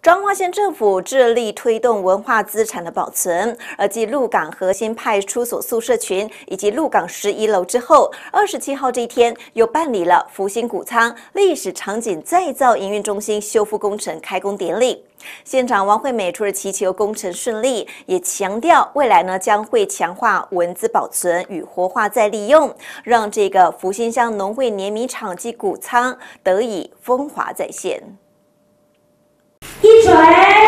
彰化县政府致力推动文化资产的保存，而继鹿港核心派出所宿舍群以及鹿港11楼之后，27号这一天又办理了福星谷仓历史场景再造营运中心修复工程开工典礼。县长王惠美除了祈求工程顺利，也强调未来呢将会强化文资保存与活化再利用，让这个福兴乡农会碾米厂及谷仓得以风华再现。 一锤，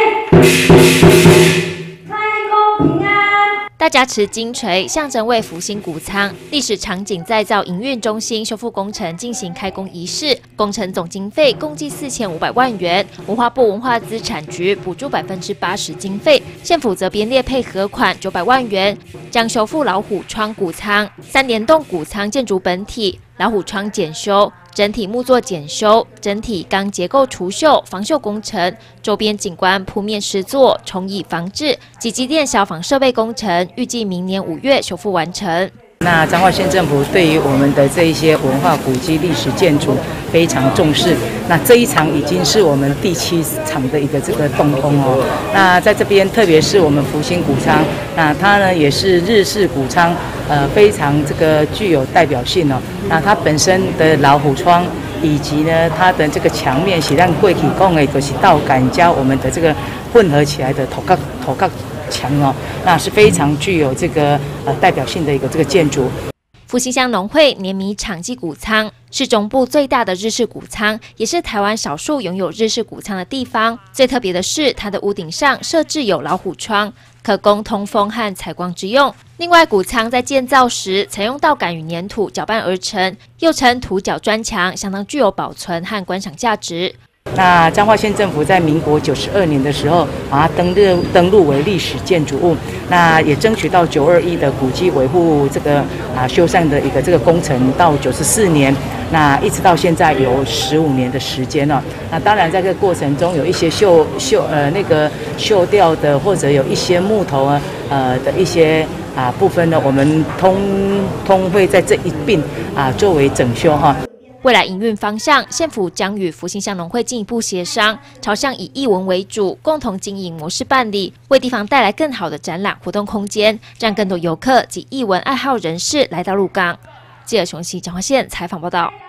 开工平安。 大家持金锤，象征为福兴谷仓历史场景再造营运中心修复工程进行开工仪式。工程总经费共计4500万元，文化部文化资产局补助80%经费，县府则编列配合款900万元，将修复老虎窗谷仓、3联动谷仓建筑本体、老虎窗检修。整体木作检修、整体钢结构除锈、防锈工程、周边景观铺面施作、虫蚁防治及机电消防设备工程，预计明年5月修复完成。 那彰化县政府对于我们的这一些文化古迹、历史建筑非常重视。那这一场已经是我们第7场的一个这个动工哦。那在这边，特别是我们福兴谷仓，那它呢也是日式谷仓，非常这个具有代表性哦。那它本身的老虎窗，以及呢它的这个墙面是让过去讲的就是稻杆加我们的这个混合起来的土角墙哦，那是非常具有这个代表性的一个这个建筑。 福兴乡农会碾米厂及谷仓是中部最大的日式谷仓，也是台湾少数拥有日式谷仓的地方。最特别的是，它的屋顶上设置有老虎窗，可供通风和采光之用。另外，谷仓在建造时采用稻杆与粘土搅拌而成，又称土角砖墙，相当具有保存和观赏价值。 那彰化县政府在民国92年的时候，把它登录为历史建筑物，那也争取到921的古迹维护这个修缮的一个这个工程，到94年，那一直到现在有15年的时间了。那当然在这个过程中有一些锈掉的，或者有一些木头的一些部分呢，我们通会在这一并作为整修哈。 未来营运方向，县府将与福兴乡农会进一步协商，朝向以艺文为主、共同经营模式办理，为地方带来更好的展览活动空间，让更多游客及艺文爱好人士来到鹿港。记者熊熙彰化县采访报道。